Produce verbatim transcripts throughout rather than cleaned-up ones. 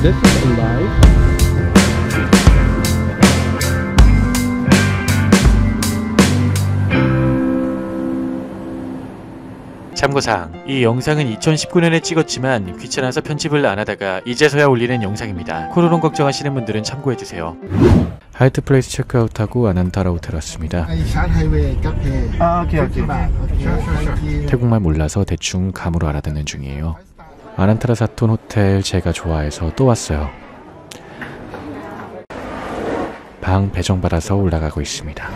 This is alive. 참고사항, 이 영상은 이천십구 년에 찍었지만 귀찮아서 편집을 안하다가 이제서야 올리는 영상입니다. 코로나 걱정하시는 분들은 참고해주세요. 하얏트 플레이스 체크아웃하고 아난타라 호텔 왔습니다. 태국말 몰라서 대충 감으로 알아듣는 중이에요. 아난타라 사톤 호텔 제가 좋아해서 또 왔어요. 방 배정받아서 올라가고 있습니다.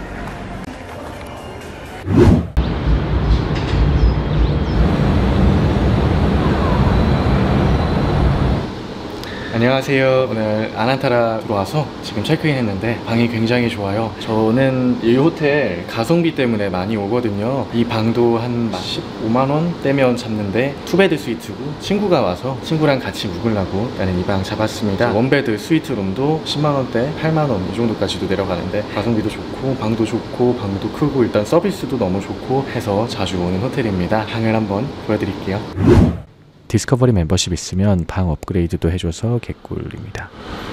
안녕하세요. 오늘 아난타라로 와서 지금 체크인 했는데 방이 굉장히 좋아요. 저는 이 호텔 가성비 때문에 많이 오거든요. 이 방도 한 십오만 원 떼면 잡는데 투베드 스위트고, 친구가 와서 친구랑 같이 묵으려고 나는 이 방 잡았습니다. 원베드 스위트룸도 십만 원대, 팔만 원 이 정도까지도 내려가는데 가성비도 좋고 방도 좋고 방도 크고 일단 서비스도 너무 좋고 해서 자주 오는 호텔입니다. 방을 한번 보여드릴게요. 디스커버리 멤버십 있으면 방 업그레이드도 해줘서 개꿀입니다.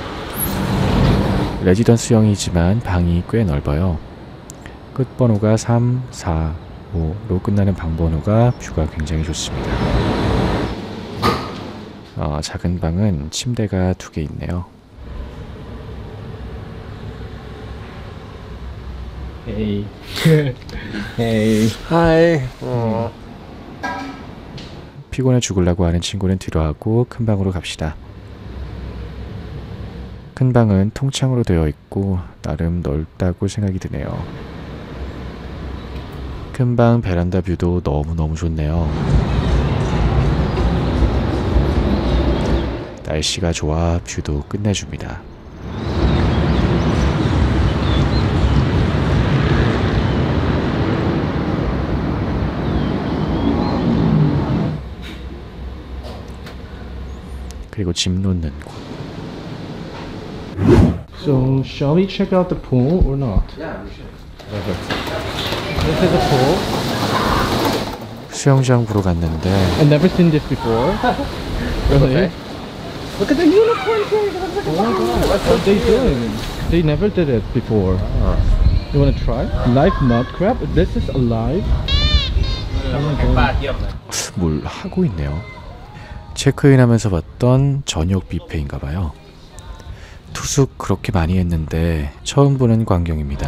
레지던스형이지만 방이 꽤 넓어요. 끝번호가 삼, 사, 오로 끝나는 방 번호가 뷰가 굉장히 좋습니다. 어, 작은 방은 침대가 두 개 있네요. Hey. Hey. Hi. 어. 피곤해 죽으려고 하는 친구는 뒤로 하고 큰 방으로 갑시다. 큰 방은 통창으로 되어 있고 나름 넓다고 생각이 드네요. 큰 방 베란다 뷰도 너무너무 좋네요. 날씨가 좋아 뷰도 끝내줍니다. 그리고 짐 놓는 곳. So, shall we check out the pool or not? Yeah, we should. Perfect. This is the pool. 수영장 보러 갔는데 I've never seen this before. Really? Okay. Look at the unicorn here! Oh my god, what are they doing? They never did it before. Oh. You wanna try? Live mud crab? This is alive? Oh my god. 뭘 하고 있네요. 체크인하면서 봤던 저녁 뷔페인가봐요. 투숙 그렇게 많이 했는데 처음 보는 광경입니다.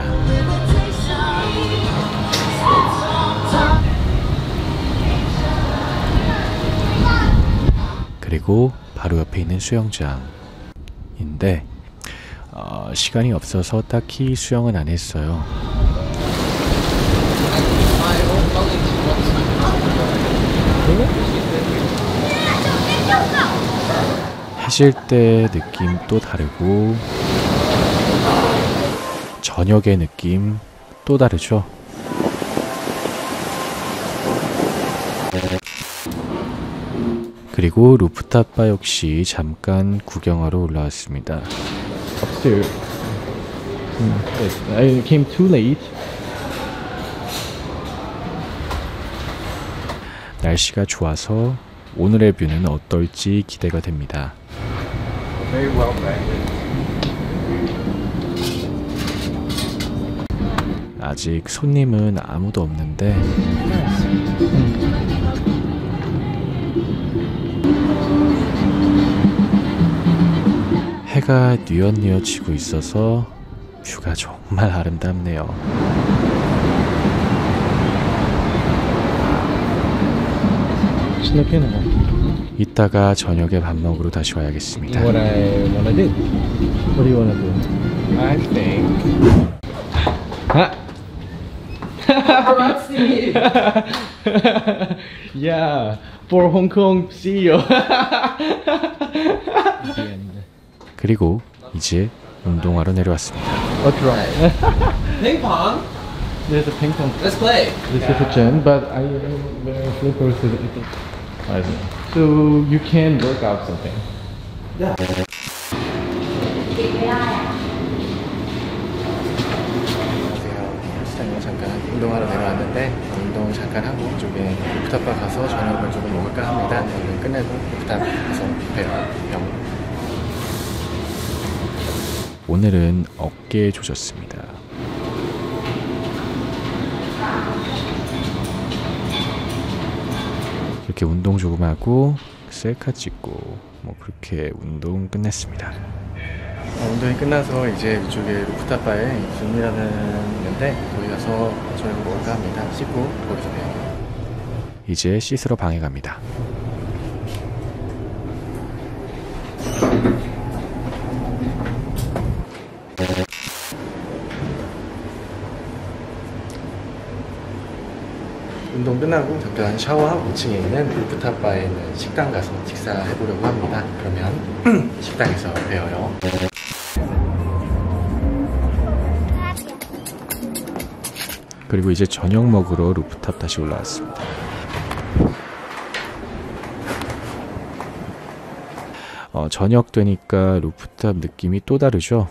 그리고 바로 옆에 있는 수영장인데 어, 시간이 없어서 딱히 수영은 안 했어요. 해질 때 느낌 또 다르고 저녁의 느낌 또 다르죠. 그리고 루프탑 바 역시 잠깐 구경하러 올라왔습니다. Upstairs. I came too late. 날씨가 좋아서 오늘의 뷰는 어떨지 기대가 됩니다. Very well branded. 아직 손님은 아무도 없는데 해가 뉘엿뉘엿 지고 있어서 뷰가 정말 아름답네요. 이따가 저녁에 밥 먹으러 다시 와야겠습니다. What I wanna do? What do you wanna do? I think. Huh? Paparazzi! Yeah, for Hong Kong C E O. 그리고 이제 운동하러 내려왔습니다. What's wrong? Ping pong? There's a ping pong. Let's play. This is a gym, but I wear slippers. I see. So you can work out something. Yeah. 시장에 잠깐 운동하러 내려왔는데 운동 잠깐 하고 이쪽에 루프탑바 가서 저녁을 조금 먹을까 합니다. 오늘 끝내고 루프탑 가서 봬요. 뿅. 오늘은 어깨 조졌습니다. 이렇게 운동 조금 하고 셀카 찍고 뭐 그렇게 운동 끝냈습니다. 어, 운동이 끝나서 이제 이쪽에 루프탑바에 줌이라는 있는데 거기 가서 저녁을 먹을까 합니다. 씻고 거기서 봬요. 이제 씻으러 방에 갑니다. 운동 끝나고 잠깐 샤워하고 이 층에 있는 루프탑바에 있는 식당 가서 식사해보려고 합니다. 그러면 식당에서 뵈어요. 그리고 이제 저녁 먹으러 루프탑 다시 올라왔습니다. 어, 저녁 되니까 루프탑 느낌이 또 다르죠?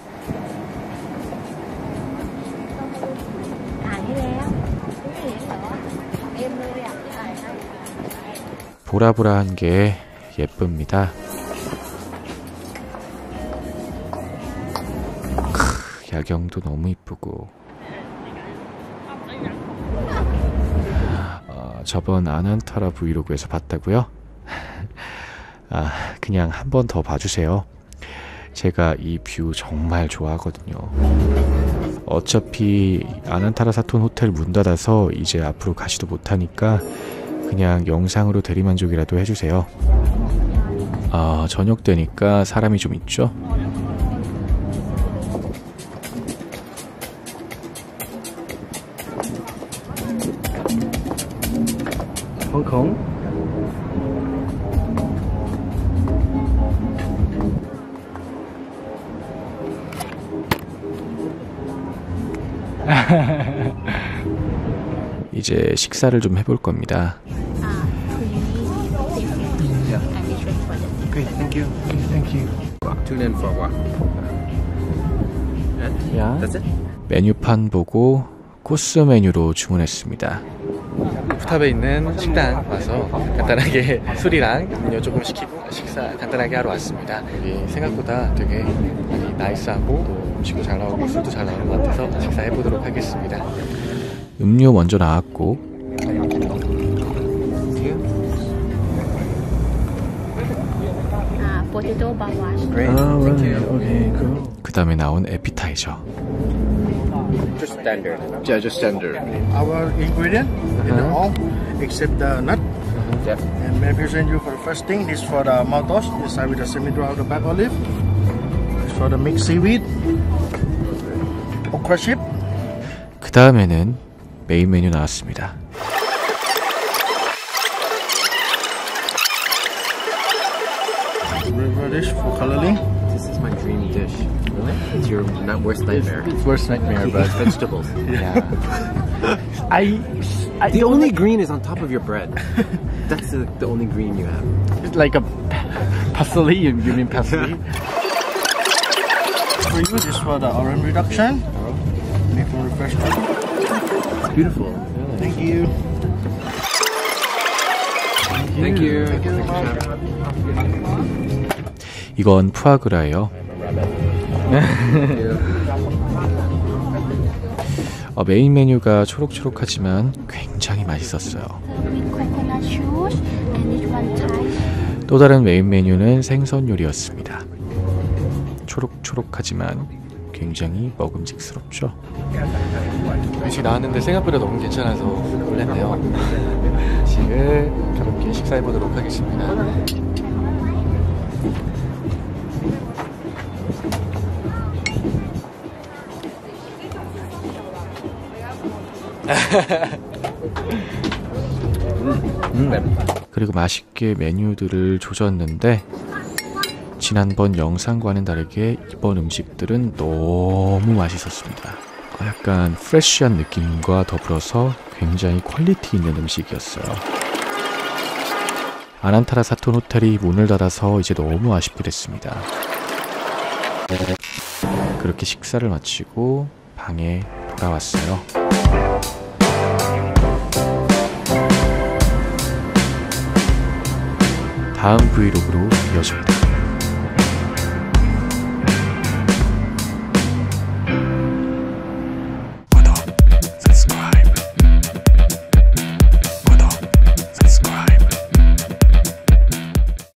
보라보라한 게 예쁩니다. 크, 야경도 너무 이쁘고 어, 저번 아난타라 브이로그에서 봤다고요? 아, 그냥 한 번 더 봐주세요. 제가 이 뷰 정말 좋아하거든요. 어차피 아난타라 사톤 호텔 문 닫아서 이제 앞으로 가지도 못하니까 그냥 영상으로 대리만족이라도 해주세요. 아, 저녁 되니까 사람이 좀 있죠? 홍콩? 이제 식사를 좀 해볼 겁니다. Okay, thank you. Thank you. Tune in for what? 야. That's it? 메뉴판 보고 코스 메뉴로 주문했습니다. 루프탑에 있는 식당 와서 간단하게 술이랑 음료 조금 시키고 식사 간단하게 하러 왔습니다. 여기 생각보다 되게 많이 나이스하고 또 음식도 잘 나오고 술도 잘 나오는 것 같아서 식사해보도록 하겠습니다. 음료 먼저 나왔고 potato bawas. Great. 아, Thank you. 오케이, cool. 그 다음에 나온 에피타이저. Just standard. Yeah, just standard. Our ingredient in all except the nut. Yep. And may I present you for the first thing. This for the maltos. This side with the semi-dry of the black olive. This for the mixed seaweed. Okra chip. 그 다음에는 메인 메뉴 나왔습니다. River dish for coloring. This is my dream dish. Really? It's your not worst nightmare. It's worst nightmare, but Vegetables. Yeah. I, I The only green is on top of your bread. That's the, the only green you have. it's like a parsley. You you mean parsley? For you, this for the orange reduction. Make for refreshment. Beautiful. Thank you. Thank you. Thank you very much. 이건 푸아그라예요. 어, 메인 메뉴가 초록초록하지만 굉장히 맛있었어요. With coconut juice and this one Thai. 또 다른 메인 메뉴는 생선 요리였습니다. 초록초록하지만 굉장히 먹음직스럽죠. 음식 나왔는데 생각보다 너무 괜찮아서 놀랐네요. 음식을 가볍게 식사해보도록 하겠습니다. 음. 그리고 맛있게 메뉴들을 조졌는데 지난번 영상과는 다르게 이번 음식들은 너무 맛있었습니다. 약간 프레쉬한 느낌과 더불어서 굉장히 퀄리티 있는 음식이었어요. 아난타라 사톤 호텔이 문을 닫아서 이제 너무 아쉽게 됐습니다. 그렇게 식사를 마치고 방에 돌아왔어요. 다음 브이로그로 이어집니다.